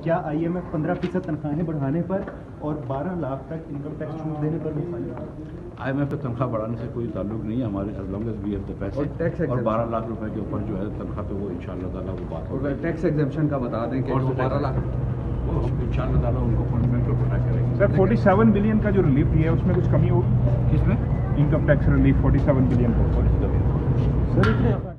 क्या IMF 15% तनख्वाहें बढ़ाने पर और 12 लाख तक इनकम टैक्स छूट देने पर मुखालिफ? IMF की तनख्वाह बढ़ाने से कोई ताल्लुक नहीं है हमारे, as long as we have the पैसे और 12 लाख रुपए के ऊपर जो है तनख्वाह पे वो इंशाल्लाह ताला वो बात होगी। टैक्स एग्जेम्पशन का बता दें कि 12 लाख वो इंशाल्लाह ताला उनको कॉन्फ्रेंस को प्रोटेक्ट करेंगे। सर 47 बिलियन का जो रिलीफ दिया है उसमें कुछ कमी होगी? किसमें? इनकम टैक्स रिलीफ 47 बिलियन को। सर